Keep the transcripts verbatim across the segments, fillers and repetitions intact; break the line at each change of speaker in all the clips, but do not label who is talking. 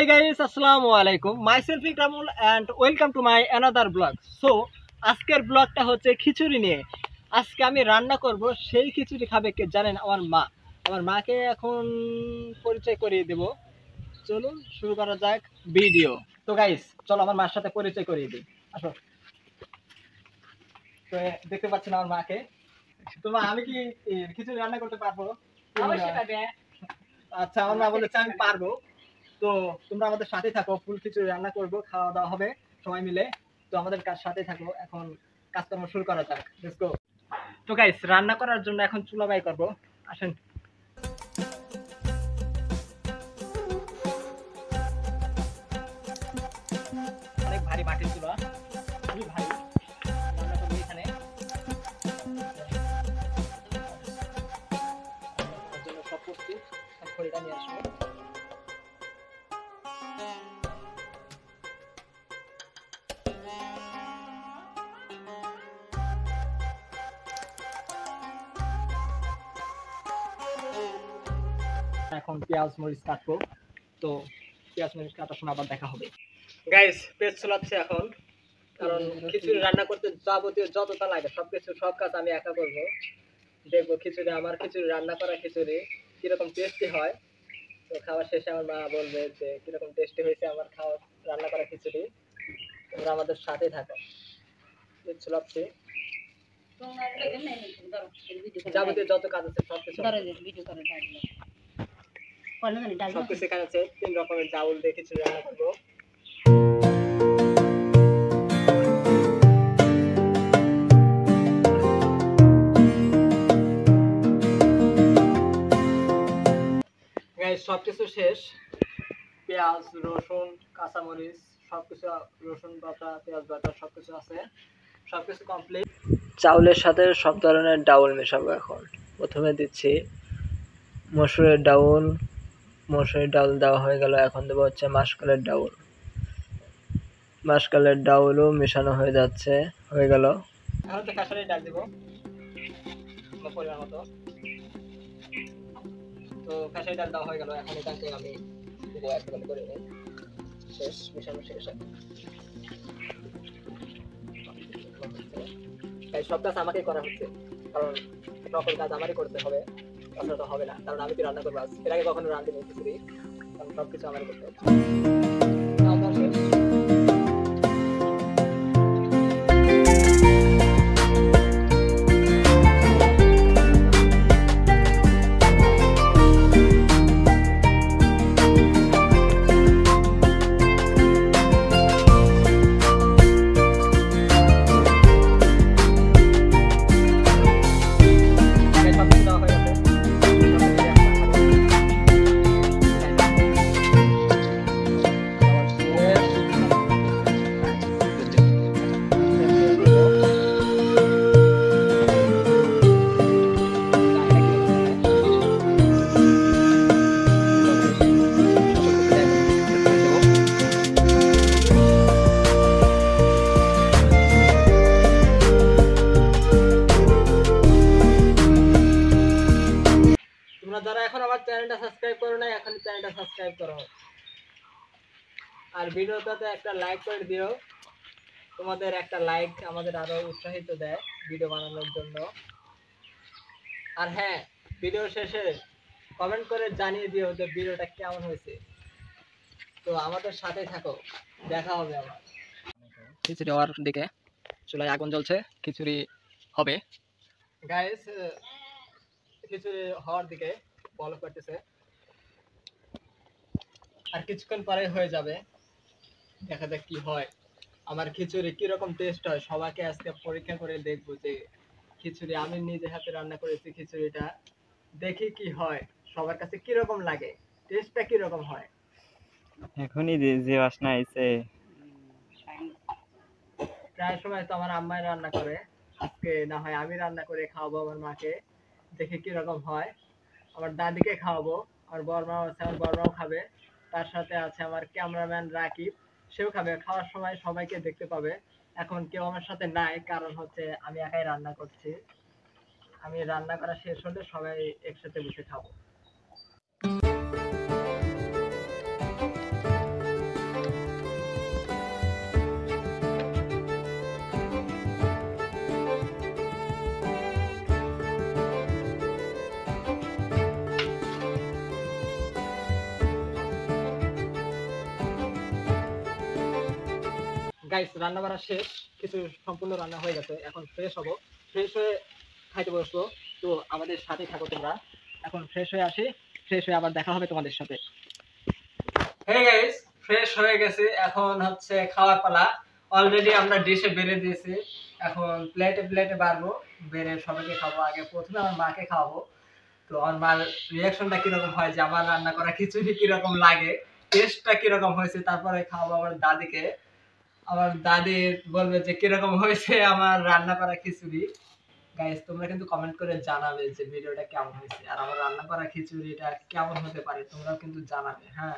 Hi guys, Assalamu Alaikum. Myself Ikramul and welcome to my another vlog. So, আজকের ব্লগটা হচ্ছে খিচুড়ি নিয়ে। আজকে আমি রান্না করব সেই খিচুড়ি খাবে কে জানেন? আমার মা। আমার মাকে এখন পরিচয় করিয়ে দেব। চলুন শুরু করা যাক ভিডিও। তো গাইস, চলো আমার মার সাথে পরিচয় করিয়ে দিই। আসো। তো দেখতে পাচ্ছেন আমার মাকে। তো মা, আমি কি খিচুড়ি রান্না করতে পারবো?
অবশ্যই পারবে।
আচ্ছা, আমার মা বলেছে আমি পারবো। তো তোমরা আমাদের সাথে থাকো, ফুল খিচুড়ি রান্না করবো, খাওয়া দাওয়া হবে সবাই মিলে। তো আমাদের কাজ সাথে থাকো, এখন কাজকর্ম শুরু করা যাক। Let's go. তো গাইস, রান্না করার জন্য এখন চুলা বাই করবো। আসেন। অনেক ভারী মাটির চুলা, খুবই ভারী। রান্না করবো এখানে। তার জন্য সব প্রস্তুত। খড়িটা নিয়ে আসবো। এখন পেঁয়াজ মরিচ কাটবো। তো পেঁয়াজ মরিচ কাটার সময় আবার দেখা হবে। গাইস, পেঁয়াজ চলাচ্ছে এখন, কারণ খিচুড়ি রান্না করতে যাবতীয় যতটা লাগে সবকিছু সব কাজ আমি একা করবো। দেখবো খিচুড়ি, আমার খিচুড়ি রান্না করা খিচুড়ি কিরকম টেস্টি হয়। তো খাওয়ার শেষে আমার মা বলবে যে কিরকম টেস্টি হয়েছে আমার খাওয়া রান্না করা খিচুড়ি। তোমরা আমাদের সাথে থাকো। পেঁয়াজ চলাচ্ছে, যাবতীয় যত কাজ আছে সবকিছু সবকিছু এখানে আছে। তিন রকমের ডাউল দিয়ে খিচুড়ি রান্না করবো। গাইস, সবকিছু শেষ। পেঁয়াজ, রসুন, কাঁচামরিচ সবকিছু, রসুন বাটা, পেঁয়াজ বাটা সবকিছু আছে, সবকিছু কমপ্লিট। চাউলের সাথে সব ধরনের ডাউল মেশাবো এখন। প্রথমে দিচ্ছি মসুরের ডাউল। মসুরের ডাউল দেওয়া হয়ে গেল। এখন দেবো হচ্ছে মাসকলাইয়ের ডাউল। মাসকলাইয়ের ডাউলও মেশানো হয়ে যাচ্ছে, হয়ে গেল। এখন হচ্ছে খেসারির ডাল দেবো পরিমাণ মতো। তো খেসারির ডাল দেওয়া হয়ে গেল। এখন এটাকে আমি দেবো, এক করে নিই। শেষ, মেশানো শেষ। সব কাজ আমাকেই করা হচ্ছে, কারণ সকল কাজ আমারই করতে হবে, তাছাড়া তো হবে না। কারণ আমি তো রান্না করবো। আজ এর আগে কখনো রান্না নিয়ে খিচুড়ি, কারণ সবকিছু আমারই করতে হচ্ছে। যারা এখন আমার চ্যানেলটা সাবস্ক্রাইব করো না, এখন চ্যানেলটা সাবস্ক্রাইব করো, আর ভিডিওটাতে একটা লাইক করে দিও। তোমাদের একটা লাইক আমাদের আরো উৎসাহিত দেয় ভিডিও বানানোর জন্য। আর হ্যাঁ, ভিডিও শেষে কমেন্ট করে জানিয়ে দিও যে ভিডিওটা কেমন হয়েছে। তো আমাদের সাথে থাকো, দেখা হবে আবার। খিচুড়ি হওয়ার দিকে, চুলায় আগুন জ্বলছে, খিচুড়ি হবে। গাইস, খিচুড়ি হওয়ার দিকে বলক করতেছে, আর কিছুক্ষণ পরে হয়ে যাবে। দেখা যাক কি হয়, আমার খিচুড়ি কিরকম টেস্ট হয়। সবাইকে আজকে পরীক্ষা করে দেখবো যে খিচুড়ি আমি নিজে হাতে রান্না করেছি, খিচুড়িটা দেখি কি হয়, সবার কাছে কিরকম লাগে, টেস্টটা কিরকম হয়।
এখনই যে যে বাসনা আইছে,
প্রায় সময় তো আমার আম্মাই রান্না করে, আজকে না হয় আমি রান্না করে খাওয়াবো আমার মাকে, দেখে কিরকম হয়। আমার দাদিকে খাওয়াবো, আমার বড়মাও আছে, আমার বড়মাও খাবে। তার সাথে আছে আমার ক্যামেরাম্যান রাকিব, সেও খাবে। খাওয়ার সময় সবাইকে দেখতে পাবে। এখন কেউ আমার সাথে নাই, কারণ হচ্ছে আমি একাই রান্না করছি। আমি রান্না করা শেষ হলে সবাই একসাথে বসে খাবো। গাইস রান্না বান্না শেষ, কিছু সম্পূর্ণ রান্না হয়ে গেছে, এখন ফ্রেশ হব, ফ্রেশ হয়ে খাইতে বসবো। তো আমাদের সাথে থাকো তোমরা, এখন ফ্রেশ হয়ে আসি, ফ্রেশ হয়ে আবার দেখা হবে তোমাদের সাথে। হে গাইস, ফ্রেশ হয়ে গেছি, এখন হচ্ছে খাওয়ার পালা। অলরেডি আমরা ডিশে বেড়ে দিয়েছি, এখন প্লেটে প্লেটে বাড়বো, বেড়ে সবাইকে খাবো। আগে প্রথমে আমার মাকে খাওয়াবো। তো আমার মার রিয়াকশনটা কিরকম হয়, যে আমার রান্না করা খিচুড়ি কিরকম লাগে, টেস্টটা কিরকম হয়েছে, তারপরে খাওয়াবো আমার দাদিকে। আমার দাদি বলবে যে কিরকম হয়েছে আমার রান্না করা খিচুড়ি। গাইস তোমরা কিন্তু কমেন্ট করে জানাবে যে ভিডিওটা কেমন হয়েছে, আর আমার রান্না করা খিচুড়িটা কেমন হতে পারে তোমরাও কিন্তু জানাবে। হ্যাঁ,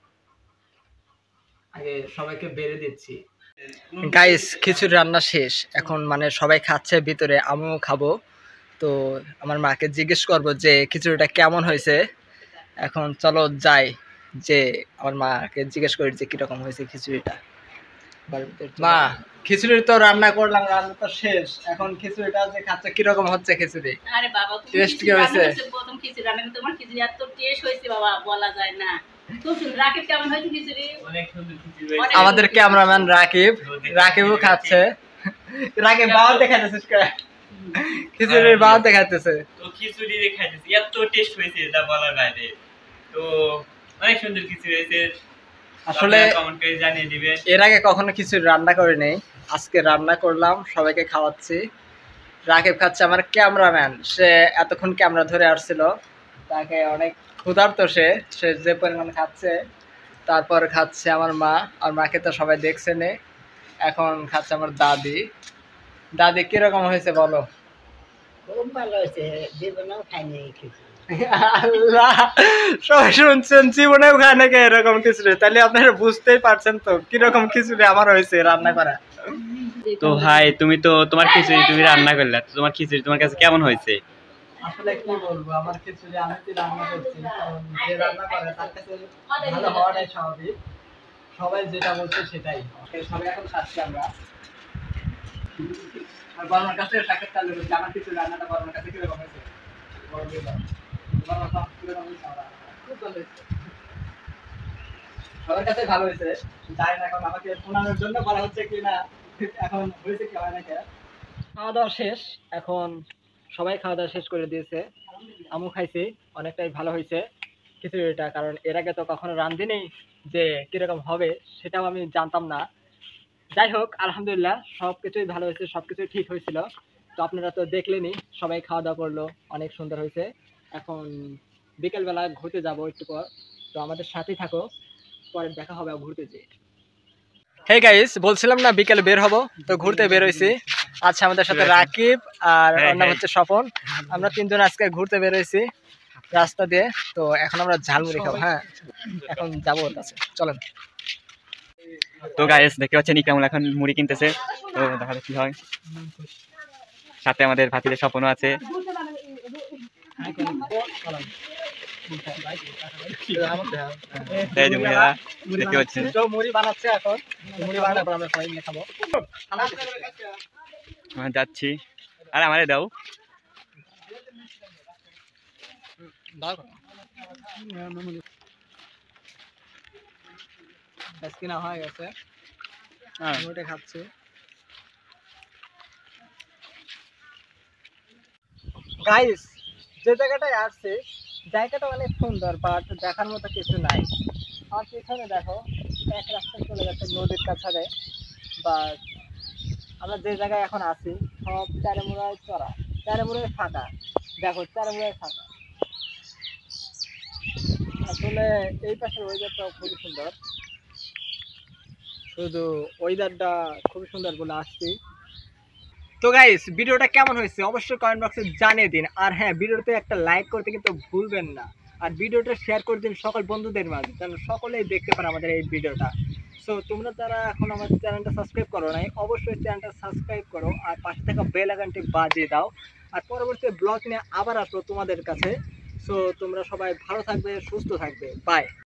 আগে সবাইকে বেড়ে দিচ্ছি। গাইস খিচুড়ি রান্না শেষ, এখন মানে সবাই খাচ্ছে ভিতরে, আমিও খাবো। তো আমার মাকে জিজ্ঞেস করবো যে খিচুড়িটা কেমন হয়েছে। এখন চলো যাই, যে আমার মাকে জিজ্ঞেস করি যে কিরকম হয়েছে খিচুড়িটা। মা, খিচুড়ি তো রান্না করলাম, রান্না তো শেষ, এখন খিচুড়িটা যে খাচ্ছে কিরকম হচ্ছে খিচুড়ি?
আরে বাবা, তুমি
টেস্ট কি হয়েছে?
প্রথম খিচুড়ি রান্না করে তোমার খিচুড়ি এত টেস্ট হয়েছে বাবা, বলা যায় না। খুব সুন্দর। রাকিব কেমন হয়েছে খিচুড়ি?
অনেক সুন্দর খিচুড়ি হয়েছে।
আমাদের ক্যামেরাম্যান রাকিব, রাকিবও খাচ্ছে। রাকিব বাও দেখাতেছিস কে? খিচুড়ির বাও দেখাতেছে।
তো খিচুড়ি দেখাইতেছি, এত টেস্ট হয়েছে যা বলার বাইরে। তো অনেক সুন্দর খিচুড়ি হয়েছে।
আসলে
কমেন্ট করে জানিয়ে দিবেন।
এর আগে কখনো খিচুড়ি রান্না করি নাই, আজকে রান্না করলাম, সবাইকে খাওয়াচ্ছি। রাকিব খাচ্ছে, আমার ক্যামেরাম্যান, সে এতক্ষণ ক্যামেরা ধরে আসছিল, তাকে অনেক ক্ষুধার্ত, সে সে যে পরিমাণ খাচ্ছে। তারপর খাচ্ছে আমার মা, আর মাকে তো সবাই দেখছে নে। এখন খাচ্ছে আমার দাদি। দাদি কিরকম হয়েছে বলো?
খুব ভালো হয়েছে, জীবনেও খাইনি খিচুড়ি।
আল্লাহ, সবাই শুনছেন জীবনেও খায় নাকি এরকম খিচুড়ি, তাহলে আপনারা বুঝতেই পারছেন তো কিরকম খিচুড়ি আমার হয়েছে রান্না করা।
তো ভাই, তুমি তো তোমার খিচুড়ি তুমি রান্না করলে, তো তোমার খিচুড়ি তোমার কাছে কেমন হয়েছে?
আসলে কি বলবো, আমার খিচুড়ি আমি তো রান্না করছি, কারণ যে রান্না করে তার কাছে ভালো হওয়াটাই স্বাভাবিক, সবাই যেটা বলছে সেটাই। সবাই এখন খাচ্ছি আমরা। আর বর্মার কাছে সাক্ষাৎ চালু করছি, আমার খিচুড়ি রান্নাটা বর্মার কাছে কিরকম হয়েছে? সবার কাছে ভালো হয়েছে, জানি না এখন আমাকে শোনানোর জন্য বলা হচ্ছে কিনা, এখন হয়েছে কি হয় না। খাওয়া দাওয়া শেষ, এখন সবাই খাওয়া দাওয়া শেষ করে দিয়েছে, আমু খাইছি, অনেকটাই ভালো হয়েছে খিচুড়িটা, কারণ এর আগে তো কখনো রাঁধিনি, যে কিরকম হবে সেটাও আমি জানতাম না। যাই হোক, আলহামদুলিল্লাহ সব কিছুই ভালো হয়েছে, সব কিছুই ঠিক হয়েছিল। তো আপনারা তো দেখলেনই, সবাই খাওয়া দাওয়া করলো, অনেক সুন্দর হয়েছে। এখন বিকেলবেলা ঘুরতে যাবো একটু পর, তো আমাদের সাথেই থাকো, পরে দেখা হবে ঘুরতে যেয়ে। হে গাইস, বলছিলাম না বিকেলে বের হব, তো ঘুরতে বের হইছি। আচ্ছা, আমাদের সাথে রাকিব আর ওর নাম হচ্ছে স্বপন, আমরা তিনজন আজকে ঘুরতে বের হইছি রাস্তা দিয়ে। তো এখন আমরা ঝালমুড়ি খাবো। হ্যাঁ, এখন যাবো ওর কাছে, চলেন।
তো গাইস, দেখতে পাচ্ছেন ইকরামুল এখন মুড়ি কিনতেছে, তো দেখা যাক কি হয়। সাথে আমাদের ভাতিজা স্বপনও আছে। দেখতে পাচ্ছেন
মুড়ি বানাচ্ছে, এখন মুড়ি বানানোর পর আমরা সবাই মিলে খাবো।
আমরা যাচ্ছি, আর আমারে দাও।
কিনা হয়ে গেছে, মুড়িটা খাচ্ছি। গাইস, যে জায়গাটায় আসছে জায়গাটা অনেক সুন্দর, বাট দেখার মতো কিছু নাই। আর পিছনে দেখো, এক রাস্তায় চলে যাচ্ছে নদীর কাছারে, বাট আমরা যে জায়গায় এখন আছি সব চারিমুড়ায় চড়া, চারিমুড়ায় ফাঁকা। দেখো, চারিমুড়ায় ফাঁকা। আসলে এই পাশের ওয়েদারটাও খুবই সুন্দর, শুধু ওয়েদারটা খুবই সুন্দর বলে আসছি। তো গাইস, ভিডিওটা কেমন হয়েছে অবশ্যই কমেন্ট বক্সে জানিয়ে দিন। আর হ্যাঁ, ভিডিওতে একটা লাইক করতে কিন্তু ভুলবেন না, আর ভিডিওটা শেয়ার করে দিন সকল বন্ধুদের মাঝে, যেন সকলেই দেখতে পারে আমাদের এই ভিডিওটা। সো তোমরা যারা এখন আমার চ্যানেলটা সাবস্ক্রাইব করো নাই, অবশ্যই চ্যানেলটা সাবস্ক্রাইব করো, আর পাশে থাকা বেল আইকনটি বাজিয়ে দাও। আর পরবর্তী ব্লগ নিয়ে আবার আসবো তোমাদের কাছে। সো তোমরা সবাই ভালো থাকবে, সুস্থ থাকবে, বাই।